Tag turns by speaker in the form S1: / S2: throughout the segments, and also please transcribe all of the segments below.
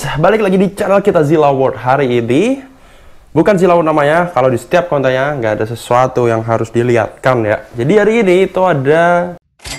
S1: balik lagi di channel kita Zilla World. Hari ini bukan Zilla World namanya, kalau di setiap kontennya nggak ada sesuatu yang harus dilihatkan ya. Jadi hari ini itu ada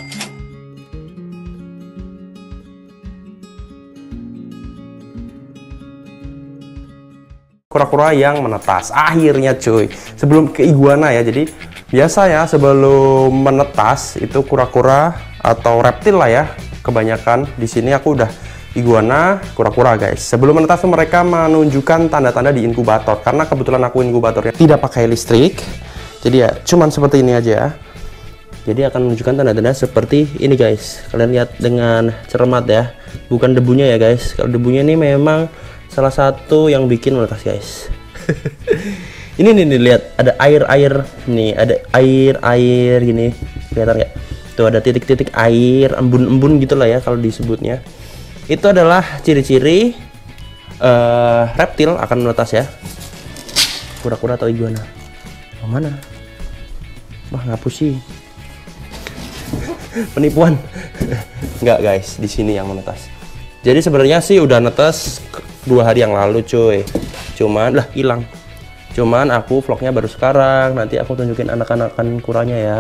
S1: kura-kura yang menetas. Akhirnya cuy, sebelum ke iguana ya. Jadi biasanya sebelum menetas itu kura-kura atau reptil lah ya. Kebanyakan di sini aku udah iguana, kura-kura guys. Sebelum menetas mereka menunjukkan tanda-tanda di inkubator. Karena kebetulan aku inkubatornya tidak pakai listrik, jadi ya cuman seperti ini aja. Jadi akan menunjukkan tanda-tanda seperti ini guys. Kalian lihat dengan cermat ya, bukan debunya ya guys. Kalau debunya ini memang salah satu yang bikin menetas guys. Ini nih lihat, ada air nih, ada air gini, kelihatan nggak? Tuh ada titik-titik air, embun-embun gitulah ya kalau disebutnya. Itu adalah ciri-ciri reptil akan menetas ya. Kura-kura atau iguana. Oh, mana? Wah, ngapus sih. Penipuan. Enggak guys, di sini yang menetas. Jadi sebenarnya sih udah netes 2 hari yang lalu cuy. Cuman lah hilang. Cuman aku vlognya baru sekarang. Nanti aku tunjukin anak-anakan kuranya ya.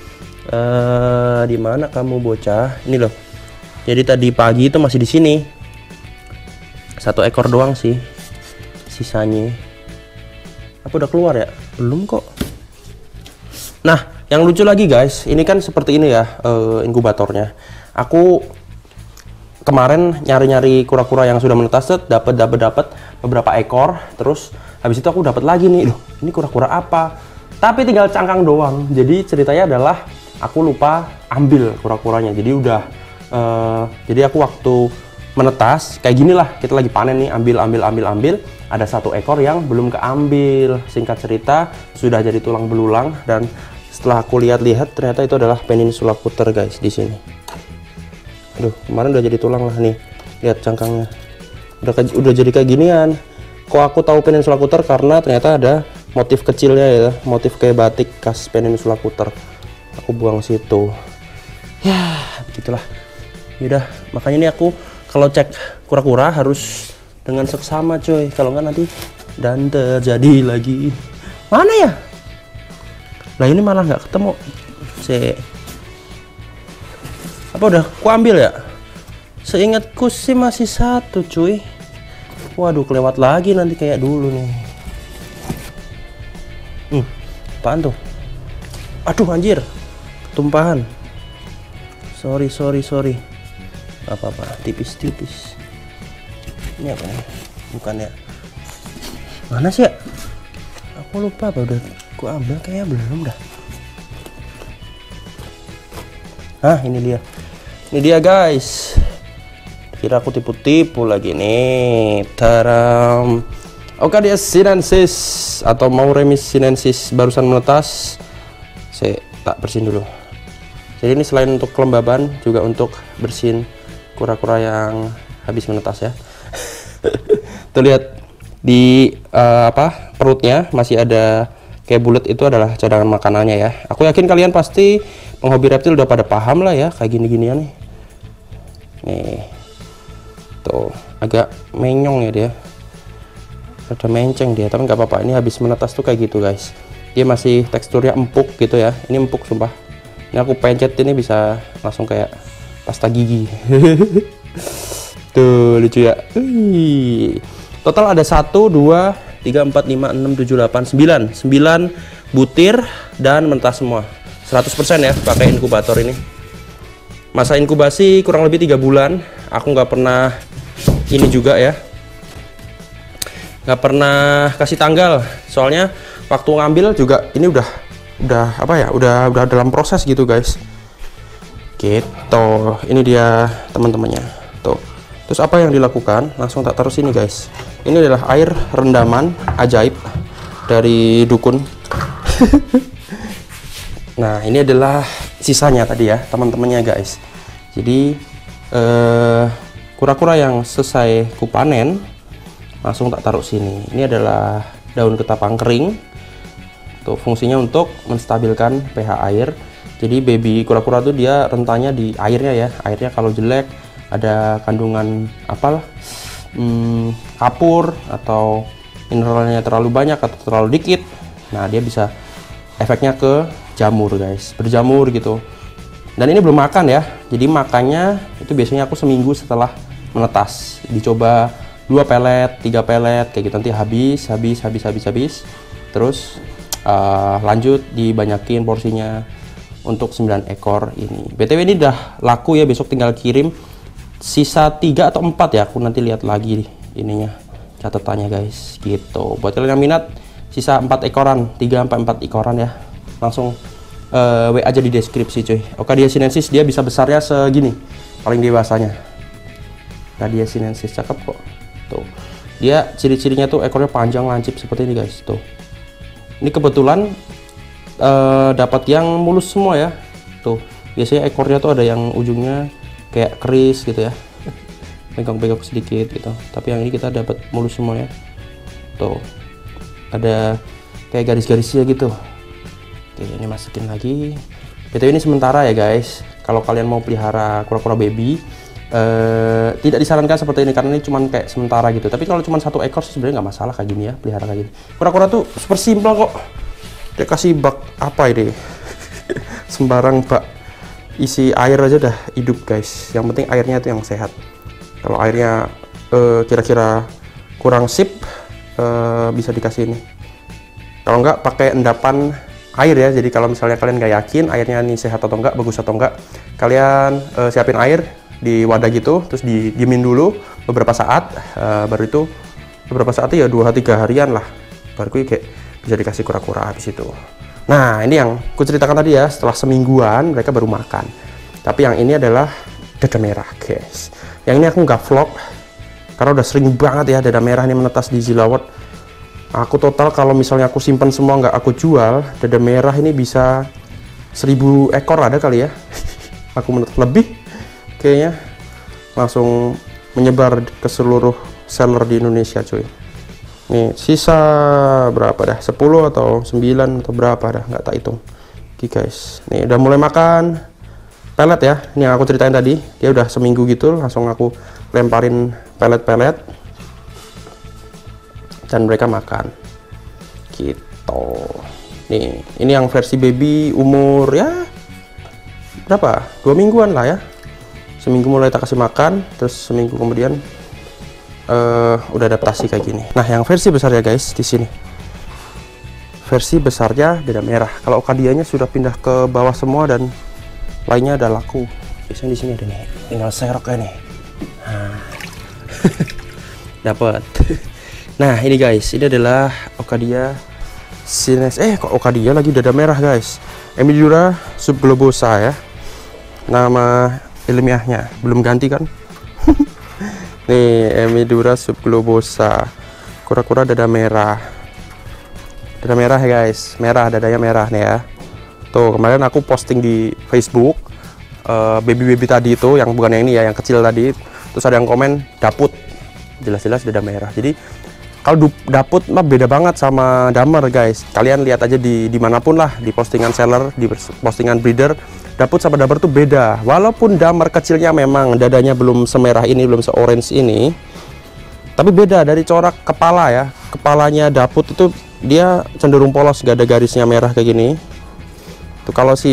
S1: Di mana kamu bocah? Ini loh. Jadi tadi pagi itu masih di sini. 1 ekor doang sih sisanya. Apa udah keluar ya? Belum kok. Nah, yang lucu lagi guys, ini kan seperti ini ya inkubatornya. Aku kemarin nyari-nyari kura-kura yang sudah menetas, dapat beberapa ekor. Terus habis itu aku dapat lagi nih. Loh, ini kura-kura apa? Tapi tinggal cangkang doang. Jadi ceritanya adalah aku lupa ambil kura-kuranya. Jadi udah jadi aku waktu menetas kayak gini lah, kita lagi panen nih, ambil. Ada 1 ekor yang belum keambil. Singkat cerita sudah jadi tulang belulang, dan setelah aku lihat-lihat ternyata itu adalah Peninsula Cutter guys di sini. Aduh, kemarin udah jadi tulang lah nih. Lihat cangkangnya. Udah jadi kayak ginian. Kok aku tahu Peninsula Cutter? Karena ternyata ada motif kecilnya ya, motif kayak batik khas Peninsula Cutter. Aku buang situ. Ya, begitulah. Yaudah, makanya ini aku kalau cek kura-kura harus dengan seksama coy. Kalau nggak nanti dan terjadi lagi. Mana ya? Lah ini malah nggak ketemu. Apa udah ku ambil ya? Seingatku sih masih 1 cuy. Waduh, kelewat lagi nanti kayak dulu nih. Apaan tuh? Aduh anjir, ketumpahan. Sorry. Apa tipis. Ini apa nih? Bukan ya? Mana sih ya? Aku lupa apa udah ku ambil, kayaknya belum dah. Ini dia guys. Kira aku tipu-tipu lagi nih. Taram. Ocadia sinensis atau Mauremis sinensis barusan menetas. Saya tak bersihin dulu. Jadi ini selain untuk kelembaban juga untuk bersihin kura-kura yang habis menetas ya. Tuh lihat di perutnya masih ada kayak bulat, itu adalah cadangan makanannya ya. Aku yakin kalian pasti penghobi reptil udah pada paham lah ya kayak gini-ginian nih. Nih. Tuh, agak menyong ya dia. Ada menceng dia, tapi nggak apa-apa. Ini habis menetas tuh kayak gitu guys. Dia masih teksturnya empuk gitu ya. Ini empuk sumpah. Ini aku pencet ini bisa langsung kayak pasta gigi. Tuh lucu ya. Total ada 1, 2, 3, 4, 5, 6, 7, 8, 9 butir dan menetas semua. 100% ya pakai inkubator ini. Masa inkubasi kurang lebih 3 bulan. Aku nggak pernah ini juga ya. Nggak pernah kasih tanggal. Soalnya waktu ngambil juga ini udah apa ya? Udah dalam proses gitu guys. Gitu. Ini dia teman-temannya. Tuh. Terus apa yang dilakukan? Langsung tak taruh sini guys. Ini adalah air rendaman ajaib dari dukun. Nah, ini adalah sisanya tadi ya, teman-temannya guys. Jadi kura-kura yang selesai kupanen langsung tak taruh sini. Ini adalah daun ketapang kering. Tuh, fungsinya untuk menstabilkan pH air. Jadi baby kura-kura tuh dia rentannya di airnya ya. Airnya kalau jelek, ada kandungan apalah kapur atau mineralnya terlalu banyak atau terlalu dikit, nah dia bisa efeknya ke jamur guys, berjamur gitu. Dan ini belum makan ya, jadi makannya itu biasanya aku seminggu setelah menetas. Dicoba 2 pelet, 3 pelet kayak gitu, nanti habis. Terus lanjut dibanyakin porsinya untuk 9 ekor ini. BTW ini udah laku ya, besok tinggal kirim. Sisa 3 atau 4 ya, aku nanti lihat lagi ininya, catatannya guys gitu. Buat kalian yang minat, sisa 4 ekoran, 3-4 ekoran ya, langsung WA aja di deskripsi cuy. Ocadia sinensis dia bisa besarnya segini, paling dewasanya. Ocadia sinensis cakep kok. Tuh, dia ciri-cirinya tuh ekornya panjang lancip seperti ini guys. Tuh, ini kebetulan dapat yang mulus semua ya. Tuh, biasanya ekornya tuh ada yang ujungnya kayak keris gitu ya, bengkok-bengkok sedikit gitu. Tapi yang ini kita dapat mulus semua ya. Tuh, ada kayak garis-garisnya gitu. Oke, ini masukin lagi. BTW ini sementara ya guys. Kalau kalian mau pelihara kura-kura baby, tidak disarankan seperti ini karena ini cuman kayak sementara gitu. Tapi kalau cuma 1 ekor sih sebenarnya nggak masalah kayak gini ya, pelihara kayak gini. Kura-kura tuh super simpel kok. Dia kasih bak apa ini? Sembarang bak isi air aja udah hidup guys. Yang penting airnya itu yang sehat. Kalau airnya kira-kira kurang sip, bisa dikasih ini. Kalau nggak pakai endapan air ya. Jadi kalau misalnya kalian nggak yakin airnya ini sehat atau enggak, bagus atau enggak, kalian siapin air di wadah gitu, terus didiemin dulu beberapa saat. Baru itu beberapa saat ya 2-3 harian lah, baru kayak bisa dikasih kura-kura habis itu. Nah, ini yang aku ceritakan tadi ya, setelah semingguan mereka baru makan. Tapi yang ini adalah dada merah guys. Yang ini aku nggak vlog karena udah sering banget ya dada merah ini menetas di Zilawat. Aku total kalau misalnya aku simpan semua nggak aku jual, dada merah ini bisa 1000 ekor ada kali ya. Aku menetas lebih kayaknya, langsung menyebar ke seluruh seller di Indonesia cuy. Nih sisa berapa dah, 10 atau 9 atau berapa dah, nggak tak hitung. Oke guys, nih udah mulai makan pelet ya. Ini yang aku ceritain tadi, dia udah seminggu gitu, langsung aku lemparin pelet-pelet dan mereka makan gitu. Nih ini yang versi baby umur ya berapa, 2 mingguan lah ya. Seminggu mulai tak kasih makan, terus seminggu kemudian udah adaptasi kayak gini. Nah yang versi besar ya guys, di sini versi besarnya dada merah. Kalau Ocadianya sudah pindah ke bawah semua dan lainnya ada laku. Biasanya di sini ada nih, tinggal serok ya nih. Nah. Dapat. Nah ini guys, ini adalah Ocadia sinensis. Kok Ocadia lagi dada merah guys? Emidura subglobosa ya, nama ilmiahnya, belum ganti kan? Nih Emidura subglobosa, kura-kura dada merah. Dada merah ya guys, merah, dadanya merah nih ya. Tuh kemarin aku posting di Facebook baby-baby tadi itu, yang bukan yang ini ya, yang kecil tadi. Terus ada yang komen daput, jelas-jelas dada merah. Jadi kalau daput mah beda banget sama damer guys. Kalian lihat aja di dimanapun lah, di postingan seller, di postingan breeder, daput sama damer tuh beda. Walaupun damer kecilnya memang dadanya belum semerah ini, belum se-orange ini, tapi beda dari corak kepala ya. Kepalanya daput itu dia cenderung polos, gak ada garisnya merah kayak gini. Tuh kalau si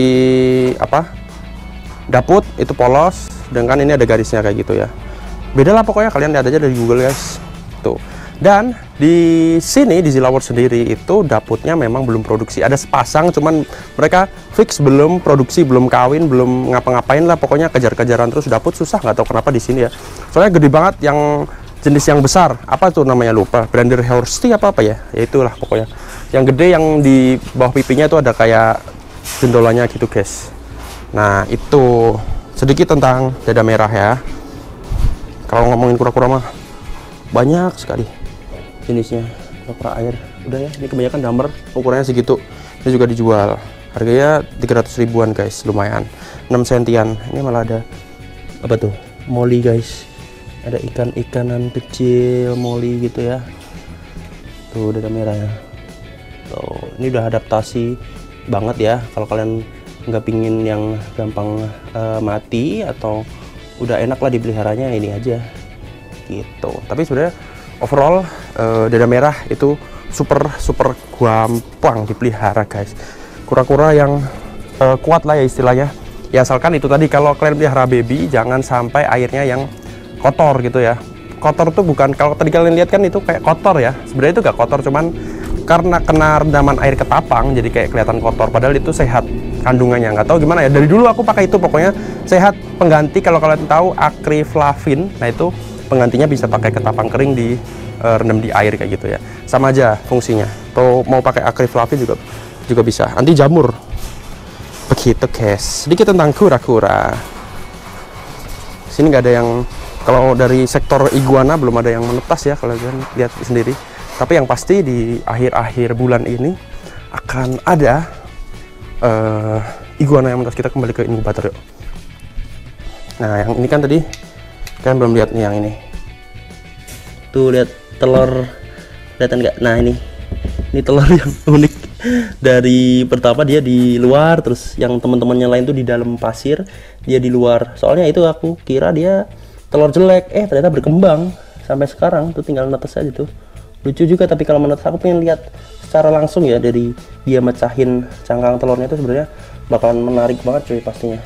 S1: daput itu polos, dengan ini ada garisnya kayak gitu ya. Beda lah pokoknya, kalian lihat aja dari Google guys. Tuh. Dan di sini di Zilawat sendiri itu daputnya memang belum produksi. Ada sepasang, cuman mereka fix belum produksi, belum kawin, belum ngapa-ngapain lah. Pokoknya kejar-kejaran terus daput, susah, nggak tahu kenapa di sini ya. Soalnya gede banget yang jenis yang besar. Apa tuh namanya, lupa. Brander Horsti apa ya? Ya itulah pokoknya. Yang gede yang di bawah pipinya itu ada kayak jendolanya gitu guys. Nah itu sedikit tentang dada merah ya. Kalau ngomongin kura-kura mah banyak sekali jenisnya. Kura-kura air udah ya, ini kebanyakan damer, ukurannya segitu. Ini juga dijual, harganya 300 ribuan guys, lumayan, 6 sentian. Ini malah ada apa tuh, molly guys, ada ikan-ikanan kecil molly gitu ya. Tuh dada merahnya. Tuh ini udah adaptasi banget ya. Kalau kalian nggak pingin yang gampang mati atau udah enak lah dipeliharanya, ini aja gitu. Tapi sebenarnya overall dada merah itu super gampang dipelihara guys. Kura-kura yang kuat lah ya istilahnya. Ya asalkan itu tadi, kalau kalian pelihara baby jangan sampai airnya yang kotor gitu ya. Kotor tuh bukan, kalau tadi kalian lihat kan itu kayak kotor ya, sebenarnya itu gak kotor, cuman karena kena rendaman air ketapang jadi kayak kelihatan kotor, padahal itu sehat kandungannya. Nggak tahu gimana ya, dari dulu aku pakai itu, pokoknya sehat. Pengganti kalau kalian tahu akriflavin, nah itu penggantinya bisa pakai ketapang kering di rendam di air kayak gitu ya, sama aja fungsinya. Atau mau pakai akriflavin juga bisa, anti jamur. Begitu guys, sedikit tentang kura-kura. Sini nggak ada yang, kalau dari sektor iguana belum ada yang menetas ya, kalau kalian lihat sendiri. Tapi yang pasti di akhir-akhir bulan ini akan ada iguana yang menetas. Kita kembali ke inkubator yuk. Nah yang ini kan tadi kalian belum lihat nih, yang ini tuh, lihat telur, kelihatan nggak? Nah ini telur yang unik. Dari pertama dia di luar, terus yang teman-temannya lain tuh di dalam pasir, dia di luar. Soalnya itu aku kira dia telur jelek, ternyata berkembang sampai sekarang tuh, tinggal netes aja tuh. Lucu juga, tapi kalau menetes aku pengen lihat secara langsung ya, dari dia mecahin cangkang telurnya itu sebenarnya bakalan menarik banget cuy pastinya.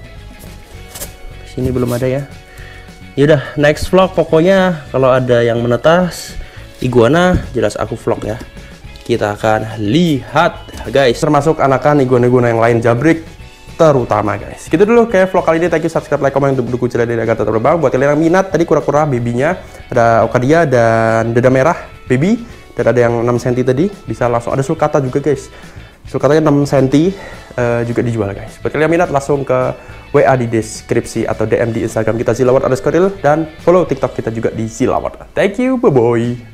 S1: Sini belum ada ya. Yaudah, next vlog pokoknya kalau ada yang menetas iguana jelas aku vlog ya. Kita akan lihat guys, termasuk anakan iguana-iguana yang lain jabrik terutama guys. Gitu dulu kayak vlog kali ini. Thank you, subscribe, like, komen untuk dukung channel ini agar tetap berkembang. Buat kalian yang minat tadi kura-kura babynya, ada Okadia dan dada merah baby, dan ada yang 6 cm tadi, bisa langsung, ada sulcata juga guys. Sulcatanya 6 cm juga dijual guys. Buat kalian yang minat langsung ke WA di deskripsi atau DM di Instagram kita zilawat_real, dan follow TikTok kita juga di zilawat. Thank you, bye bye.